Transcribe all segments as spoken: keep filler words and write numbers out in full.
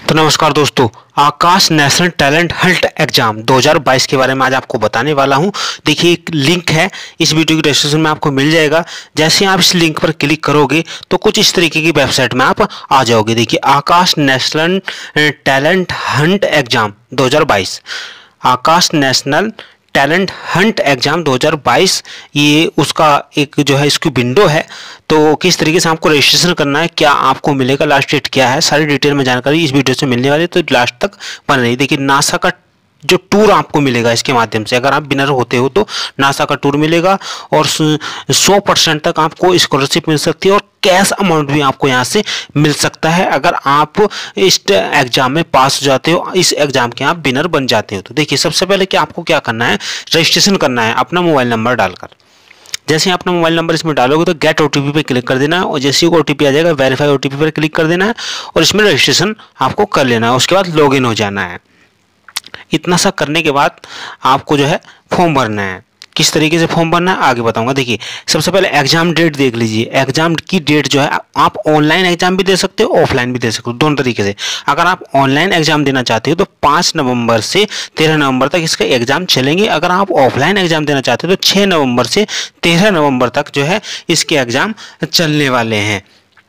तो नमस्कार दोस्तों, Aakash national talent hunt exam दो हज़ार बाईस के बारे में आज आपको बताने वाला हूं। देखिए, एक लिंक है, इस वीडियो की डिस्क्रिप्शन में आपको मिल जाएगा। जैसे आप इस लिंक पर क्लिक करोगे तो कुछ इस तरीके की वेबसाइट में आप आ जाओगे। देखिए, Aakash national talent hunt exam दो हज़ार बाईस, Aakash national talent hunt exam दो हज़ार बाईस, ये उसका एक जो है इसकी विंडो है। तो किस तरीके से आपको रजिस्ट्रेशन करना है, क्या आपको मिलेगा, लास्ट डेट क्या है, सारी डिटेल में जानकारी इस वीडियो से मिलने वाली है, तो लास्ट तक बन रही। देखिए, नासा का जो टूर आपको मिलेगा इसके माध्यम से, अगर आप विनर होते हो तो नासा का टूर मिलेगा और सौ परसेंट तक आपको स्कॉलरशिप मिल सकती है और कैश अमाउंट भी आपको यहाँ से मिल सकता है अगर आप इस एग्जाम में पास हो जाते हो, इस एग्जाम के आप विनर बन जाते हो। तो देखिए, सबसे पहले कि आपको क्या करना है, रजिस्ट्रेशन करना है अपना मोबाइल नंबर डालकर। जैसे ही अपना मोबाइल नंबर इसमें डालोगे तो गेट ओटीपी पे क्लिक कर देना है और जैसे ही ओटीपी आ जाएगा वेरीफाई ओटीपी पर क्लिक कर देना है और इसमें रजिस्ट्रेशन आपको कर लेना है। उसके बाद लॉगिन हो जाना है। इतना सा करने के बाद आपको जो है फॉर्म भरना है। किस तरीके से फॉर्म भरना है आगे बताऊंगा। देखिए, सबसे पहले एग्जाम डेट देख लीजिए। एग्जाम की डेट जो है, आप ऑनलाइन एग्जाम भी दे सकते हो, ऑफलाइन भी दे सकते हो, दोनों तरीके से। अगर आप ऑनलाइन एग्जाम देना चाहते हो तो पाँच नवंबर से तेरह नवंबर तक इसका एग्जाम चलेंगे। अगर आप ऑफलाइन एग्जाम देना चाहते हो तो छः नवंबर से तेरह नवंबर तक जो है इसके एग्जाम चलने वाले हैं।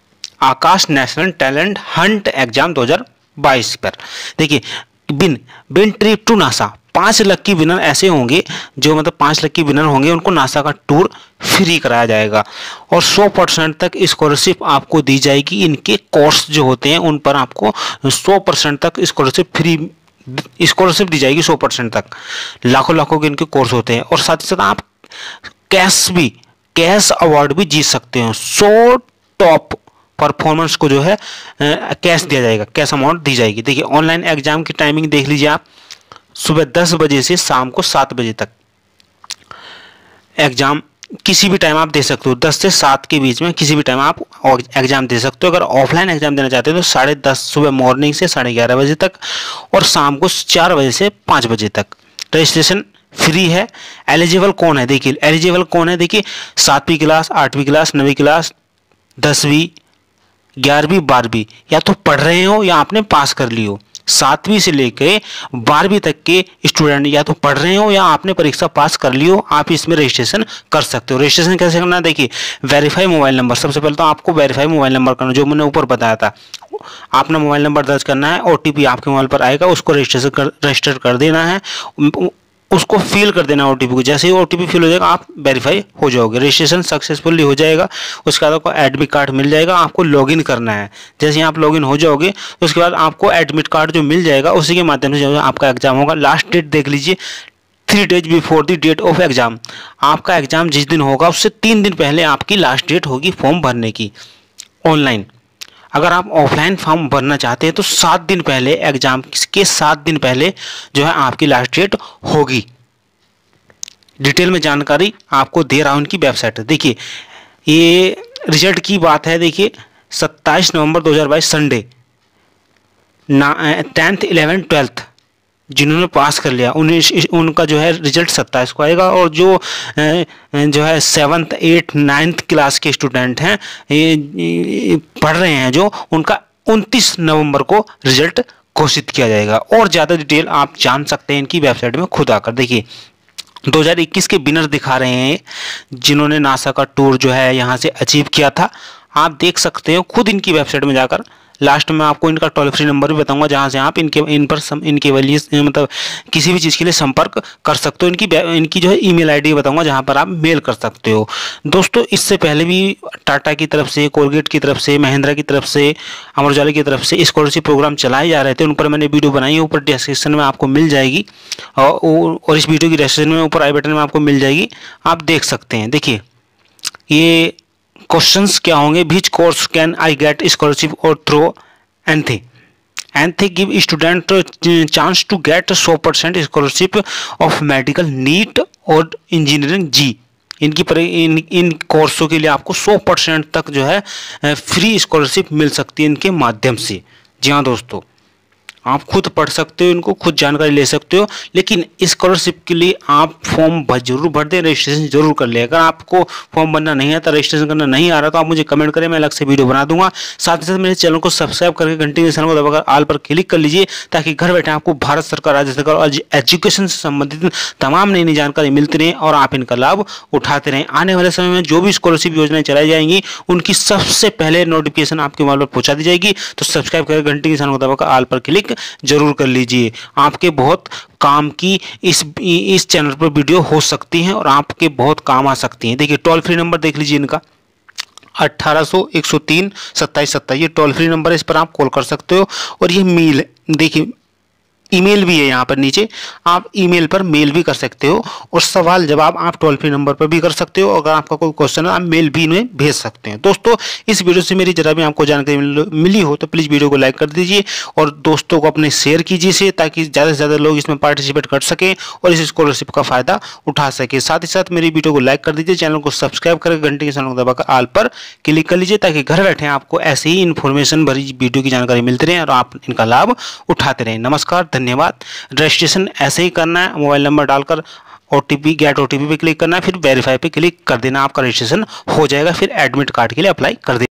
Aakash national talent hunt exam दो हज़ार बाईस पर देखिए, बिन बिन ट्रिप टू नासा, पाँच लकी विनर ऐसे होंगे जो मतलब पाँच लकी विनर होंगे, उनको नासा का टूर फ्री कराया जाएगा और सौ परसेंट तक स्कॉलरशिप आपको दी जाएगी। इनके कोर्स जो होते हैं उन पर आपको सौ परसेंट तक स्कॉलरशिप फ्री स्कॉलरशिप दी जाएगी, सौ परसेंट तक। लाखों लाखों के इनके कोर्स होते हैं और साथ ही साथ आप कैश भी कैश अवार्ड भी जीत सकते हो। सौ टॉप परफॉर्मेंस को जो है कैश दिया जाएगा, कैश अमाउंट दी जाएगी। देखिए, ऑनलाइन एग्जाम की टाइमिंग देख लीजिए आप, सुबह दस बजे से शाम को सात बजे तक एग्जाम किसी भी टाइम आप दे सकते हो। दस से सात के बीच में किसी भी टाइम आप एग्जाम दे सकते हो। अगर ऑफलाइन एग्जाम देना चाहते हो तो साढ़े दस सुबह मॉर्निंग से साढ़े ग्यारह बजे तक और शाम को चार बजे से पाँच बजे तक। रजिस्ट्रेशन फ्री है। एलिजिबल कौन है, देखिए एलिजिबल कौन है, देखिए सातवीं क्लास, आठवीं क्लास, नवीं क्लास, दसवीं, ग्यारहवीं, बारहवीं, या तो पढ़ रहे हो या आपने पास कर ली हो। सातवीं से लेकर बारहवीं तक के स्टूडेंट या तो पढ़ रहे हो या आपने परीक्षा पास कर ली हो, आप इसमें रजिस्ट्रेशन कर सकते हो। रजिस्ट्रेशन कैसे करना है, देखिए वेरीफाई मोबाइल नंबर। सबसे पहले तो आपको वेरीफाई मोबाइल नंबर करना, जो मैंने ऊपर बताया था। अपना मोबाइल नंबर दर्ज करना है, ओटीपी आपके मोबाइल पर आएगा, उसको रजिस्ट्रेशन कर रजिस्टर कर देना है, उसको फिल कर देना ओटीपी को। जैसे ही ओटीपी फिल हो जाएगा आप वेरीफाई हो जाओगे, रजिस्ट्रेशन सक्सेसफुली हो जाएगा। उसके बाद आपको एडमिट कार्ड मिल जाएगा, आपको लॉगिन करना है। जैसे ही आप लॉगिन हो जाओगे तो उसके बाद आपको एडमिट कार्ड जो मिल जाएगा उसी के माध्यम से जो है आपका एग्जाम होगा। लास्ट डेट देख लीजिए, three days before the date of exam. आपका एग्जाम जिस दिन होगा उससे तीन दिन पहले आपकी लास्ट डेट होगी फॉर्म भरने की ऑनलाइन। अगर आप ऑफलाइन फॉर्म भरना चाहते हैं तो सात दिन पहले, एग्जाम के सात दिन पहले जो है आपकी लास्ट डेट होगी। डिटेल में जानकारी आपको दे रहा हूँ उनकी वेबसाइट। देखिए, ये रिजल्ट की बात है। देखिए, सत्ताईस नवंबर दो हज़ार बाईस संडे, ना टेंथ इलेवेंथ ट्वेल्थ जिन्होंने पास कर लिया उन्हें उनका जो है रिजल्ट सत्ताईस को आएगा और जो जो है सेवन्थ एट्थ नाइन्थ क्लास के स्टूडेंट हैं, ये पढ़ रहे हैं जो, उनका उनतीस नवंबर को रिजल्ट घोषित किया जाएगा। और ज़्यादा डिटेल आप जान सकते हैं इनकी वेबसाइट में खुद आकर। देखिए, दो हज़ार इक्कीस के विनर दिखा रहे हैं जिन्होंने नासा का टूर जो है यहाँ से अचीव किया था। आप देख सकते हो खुद इनकी वेबसाइट में जाकर। लास्ट में आपको इनका टोल फ्री नंबर भी बताऊंगा जहाँ से आप इनके इन पर सम, इनके लिए मतलब किसी भी चीज़ के लिए संपर्क कर सकते हो। इनकी इनकी जो है ईमेल आईडी बताऊंगा जहाँ पर आप मेल कर सकते हो। दोस्तों, इससे पहले भी टाटा की तरफ से, कोलगेट की तरफ से, महिंद्रा की तरफ से, अमर उजाला की तरफ से स्कॉलरशिप प्रोग्राम चलाए जा रहे थे। उन पर मैंने वीडियो बनाई है, ऊपर डिस्क्रिप्शन में आपको मिल जाएगी और, और इस वीडियो की डिस्क्रिप्शन में ऊपर आई बटन में आपको मिल जाएगी, आप देख सकते हैं। देखिए, ये क्वेश्चंस क्या होंगे, which course can I get scholarship और through ANTHE ANTHE give student chance to get सौ percent scholarship of medical NEET और इंजीनियरिंग जी। इनकी पर इन इन कोर्सों के लिए आपको सौ परसेंट तक जो है फ्री स्कॉलरशिप मिल सकती है इनके माध्यम से। जी हाँ दोस्तों, आप खुद पढ़ सकते हो, इनको खुद जानकारी ले सकते हो। लेकिन स्कॉलरशिप के लिए आप फॉर्म भर जरूर भर दें, रजिस्ट्रेशन जरूर कर ले। अगर आपको फॉर्म भरना नहीं आता, रजिस्ट्रेशन करना नहीं आ रहा, तो आप मुझे कमेंट करें, मैं अलग से वीडियो बना दूंगा। साथ ही साथ मेरे चैनल को सब्सक्राइब करके घंटे के निशान को दबाकर ऑल पर क्लिक कर लीजिए, ताकि घर बैठे आपको भारत सरकार, राज्य सरकार और एजुकेशन से संबंधित तमाम नई नई जानकारी मिलती रहे और आप इनका लाभ उठाते रहें। आने वाले समय में जो भी स्कॉलरशिप योजनाएं चलाई जाएंगी, उनकी सबसे पहले नोटिफिकेशन आपके मोबाइल पर पहुंचा दी जाएगी। तो सब्सक्राइब करके घंटे के निशान को दबाकर ऑल पर क्लिक जरूर कर लीजिए। आपके बहुत काम की इस इस चैनल पर वीडियो हो सकती हैं और आपके बहुत काम आ सकती हैं। देखिए टोल फ्री नंबर देख लीजिए इनका, अट्ठारह सौ एक सौ तीन सत्ताईस सत्ताईस, ये टोल फ्री नंबर है, इस पर आप कॉल कर सकते हो। और ये मेल, देखिए ईमेल भी है यहाँ पर नीचे, आप ईमेल पर मेल भी कर सकते हो और सवाल जवाब आप टोल फ्री नंबर पर भी कर सकते हो। अगर आपका कोई क्वेश्चन है, आप मेल भी इन्हें भेज सकते हैं। दोस्तों, इस वीडियो से मेरी जरा भी आपको जानकारी मिली हो तो प्लीज़ वीडियो को लाइक कर दीजिए और दोस्तों को अपने शेयर कीजिए इसे, ताकि ज़्यादा से ज़्यादा लोग इसमें पार्टिसिपेट कर सकें और इस स्कॉलरशिप का फ़ायदा उठा सके। साथ ही साथ मेरी वीडियो को लाइक कर दीजिए, चैनल को सब्सक्राइब करके घंटे के निशान को दबाकर ऑल पर क्लिक कर लीजिए, ताकि घर बैठे आपको ऐसे ही इन्फॉर्मेशन भरी वीडियो की जानकारी मिलती रहे और आप इनका लाभ उठाते रहें। नमस्कार, धन्यवाद। रजिस्ट्रेशन ऐसे ही करना है, मोबाइल नंबर डालकर ओटीपी गेट ओटीपी पे क्लिक करना है, फिर वेरीफाई पे क्लिक कर देना, आपका रजिस्ट्रेशन हो जाएगा। फिर एडमिट कार्ड के लिए अप्लाई कर देना।